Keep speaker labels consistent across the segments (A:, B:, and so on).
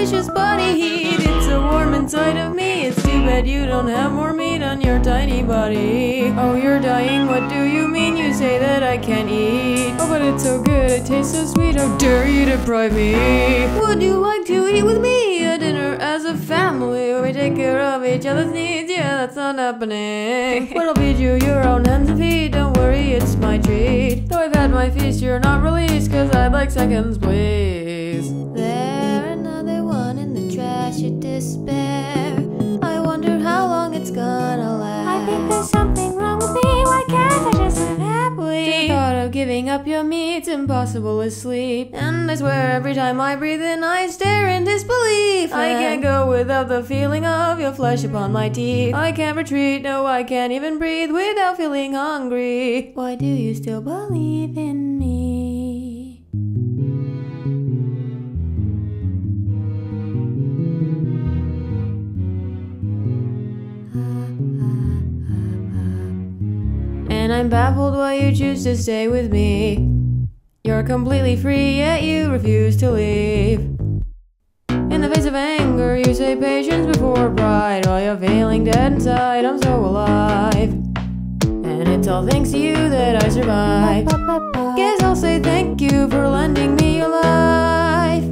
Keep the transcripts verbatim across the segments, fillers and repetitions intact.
A: delicious body heat. It's so warm inside of me. It's too bad you don't have more meat on your tiny body. Oh, you're dying, what do you mean? You say that I can't eat. Oh, but it's so good, it tastes so sweet. How dare you deprive me? Would you like to eat with me? A dinner as a family where we take care of each other's needs. Yeah, that's not happening. But I'll feed you your own hands and feet. Don't worry, it's my treat. Though I've had my feast, you're not released, cause I'd like seconds, please.
B: There, another one in the trash of despair. I wonder how long it's gonna last. I think there's something wrong with me. Why can't I just live happily?
A: The thought of giving up your meat's impossible to sleep. And I swear every time I breathe in I stare in disbelief. I can't go without the feeling of your flesh upon my teeth. I can't retreat, no I can't even breathe without feeling hungry.
B: Why do you still believe in me?
A: And I'm baffled why you choose to stay with me. You're completely free, yet you refuse to leave. In the face of anger, you say patience before pride. While you're feeling dead inside, I'm so alive. And it's all thanks to you that I survived. Guess I'll say thank you for lending me your life.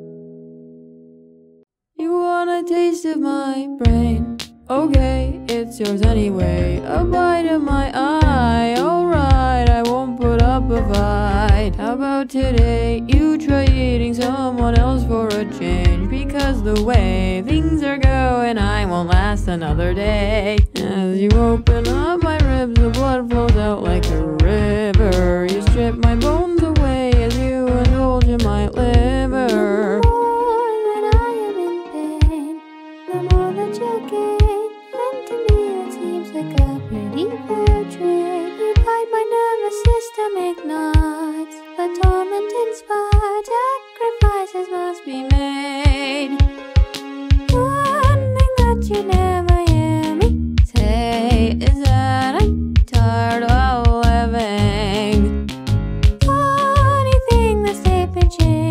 A: You want a taste of my brain? Okay, it's yours anyway. A bite of my eye. Alright, I won't put up a fight. How about today you try eating someone else for a change? Because the way things are going, I won't last another day. As you open up my ribs, the blood flows out like a river. You strip my bones away as you indulge in my liver.
B: The more that I am in pain, the more that you gain. And to me it seems like a pretty fair trade. You bite my nervous system ignites. The torment inspired, sacrifices must be made. One thing that you never hear me say is that I'm tired of living. Funny thing, the state been changed.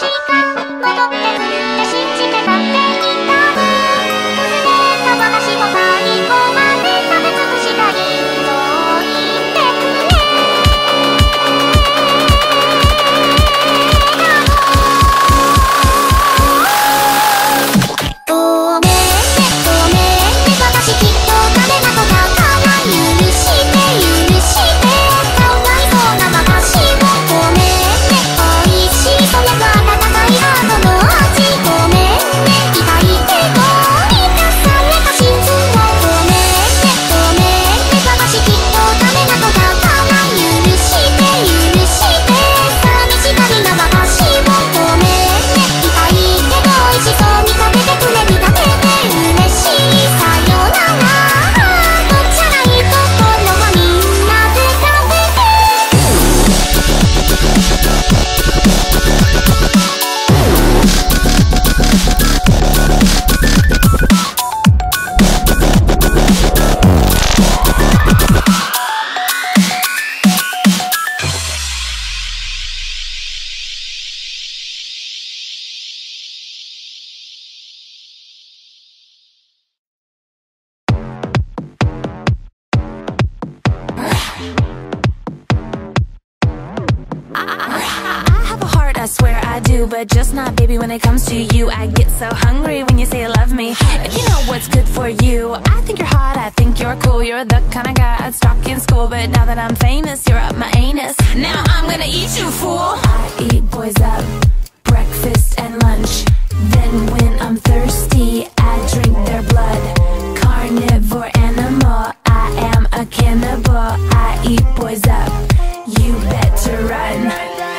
C: I swear I do, but just not, baby, when it comes to you. I get so hungry when you say you love me. If you know what's good for you, I think you're hot, I think you're cool. You're the kind of guy I'd stalk in school, but now that I'm famous, you're up my anus. Now I'm gonna eat you, fool. I eat boys up, breakfast and lunch. Then when I'm thirsty, I drink their blood. Carnivore animal, I am a cannibal. I eat boys up, you better run.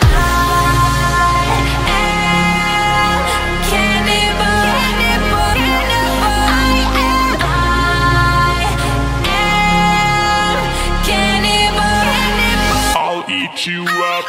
D: You up.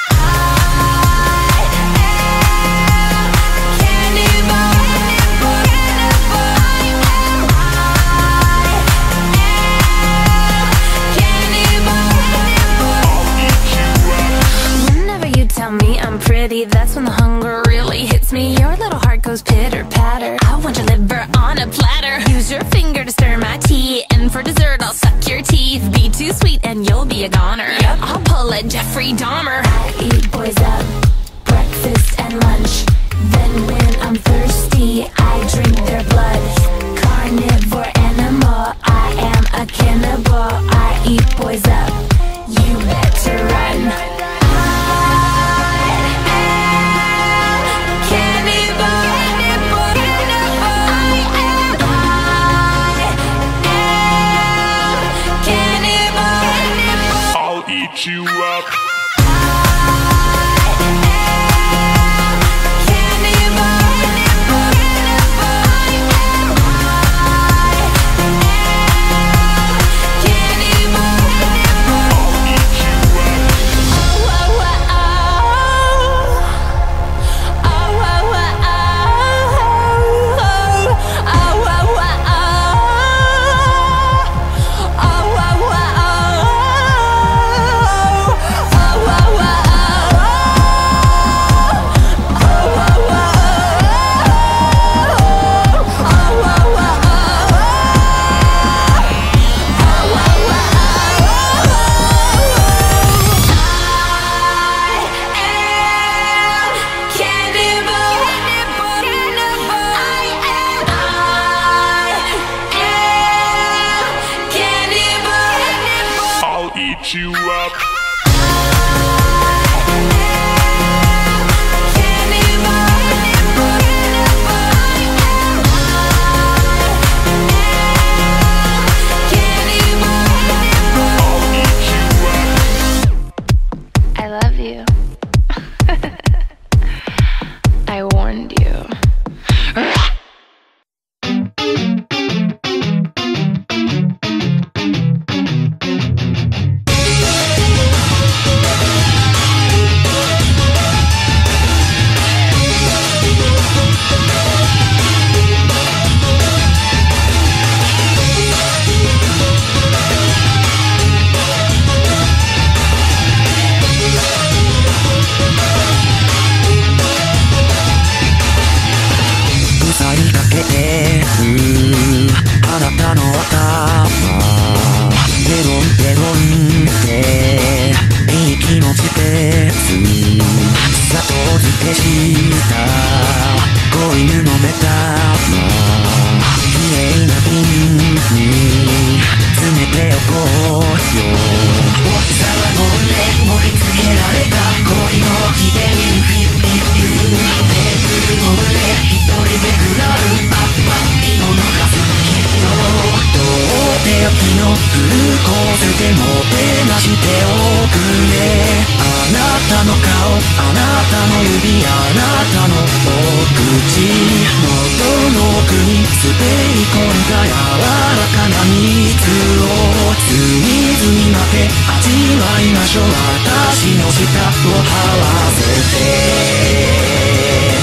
C: Whenever you tell me I'm pretty, that's when the hunger really hits me. Your little heart goes pitter patter. I want your liver on a platter. Use your finger to stir my tea, and for dessert I'll suck your teeth. Be too sweet and you'll be a goner. Yep. I'll pull a Jeffrey Dahmer. I eat boys up, breakfast and lunch. Then when I'm thirsty, I drink their blood. Carnivore animal, I am a cannibal. I eat boys up, you better run.
D: You up.
C: I am
D: 手した子犬のメタの綺麗な瓶に詰めておこうよ。大きさはゴールで盛り付けられた恋の起点フィフティフィフテーブルの上一人で食らうパッパッいいものが好きよ。とっておきのフルコースでもてなしておくれ。あなたの顔、あなたの指、あなたのお口、喉の奥に滑り込んだ柔らかな蜜を隅々まで味わいましょう。私の舌を這わせて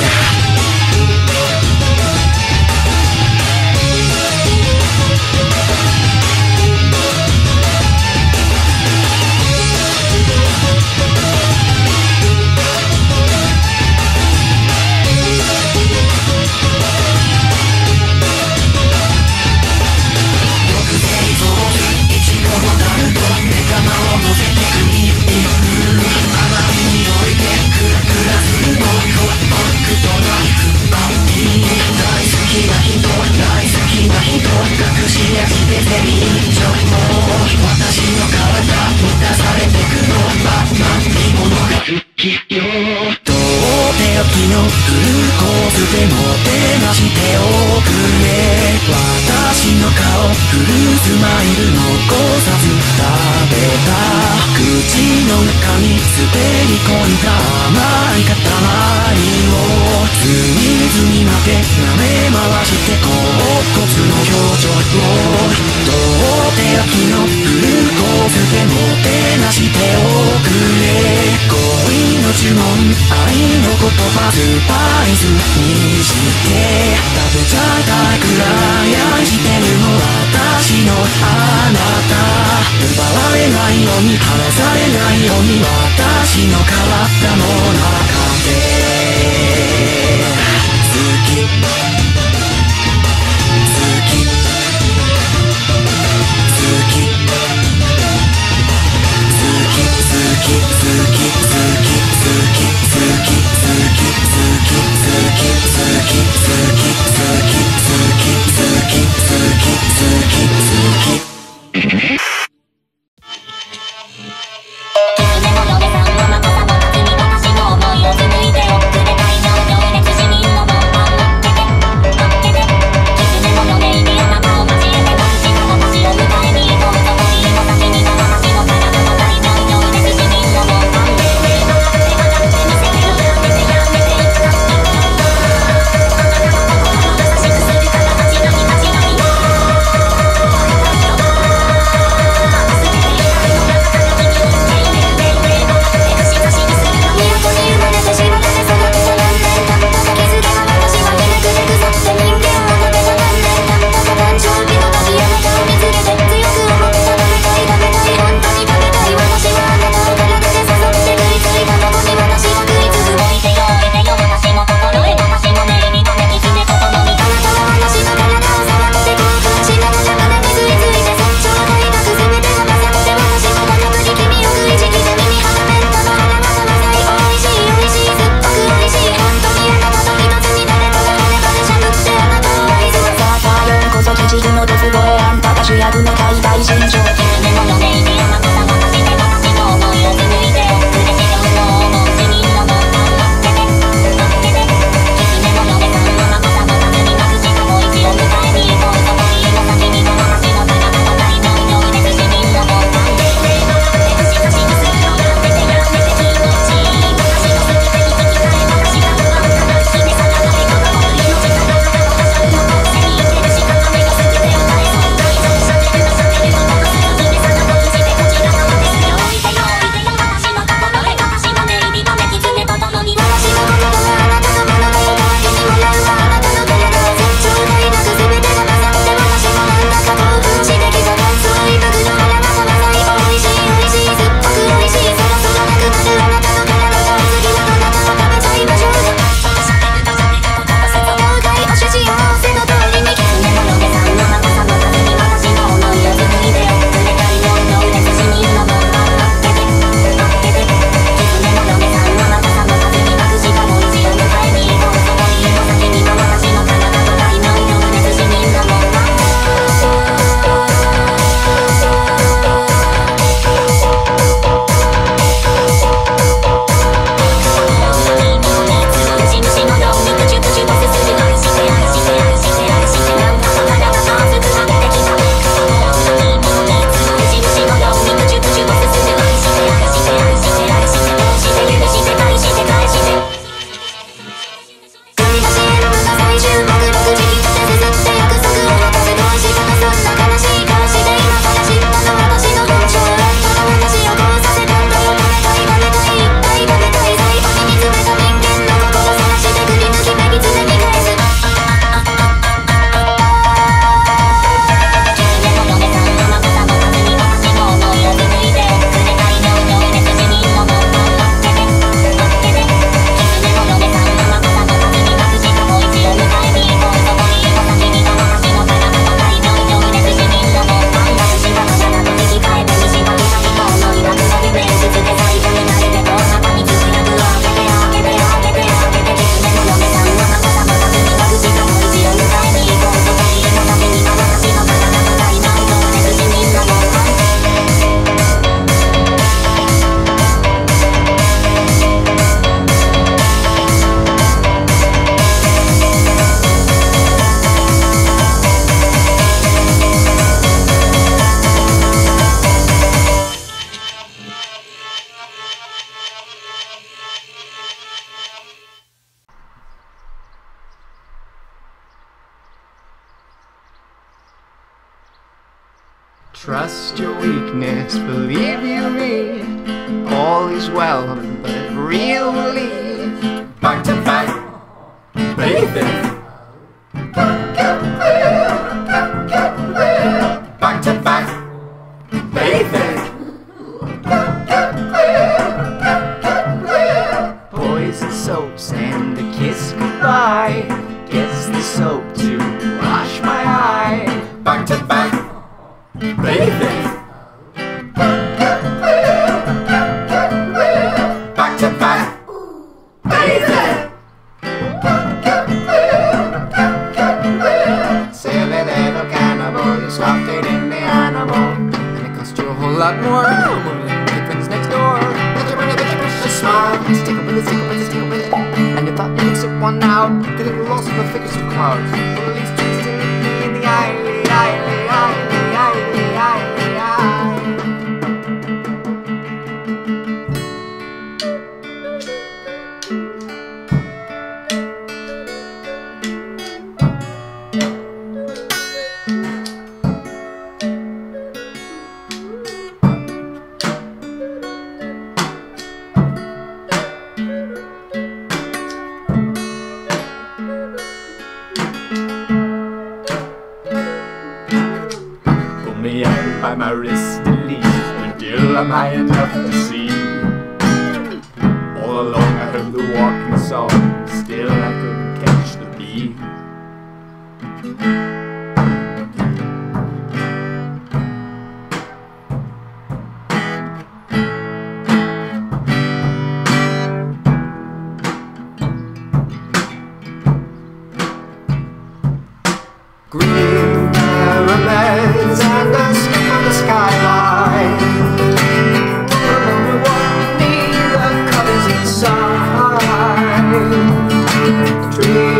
C: 君の嫁さんはまかさばか君私の思いを紡いで
E: Trust your weakness, believe you me. All is well, but really back to back, baby. Back to back, baby. Poison soaps and a kiss goodbye. Gets the soap to wash my eye. Back to back, baby. Back to back, baby. Silly little cannibal, you stopped dating the animal, and it cost you a whole lot more than the friends next door. But you wanna make a precious smile, stick with it, stick with it, stick with it. And you thought you would sit one out, getting lost in the thickest of clouds. Or at least twisting in the eye, the eye, the eye, the eye, the eye, the eye. Me up by my wrist at least, until I'm high enough to see. All along I heard the walking song, still I couldn't catch the beat. Green caramels and a skip on the skyline. Remind me the colors inside. Trees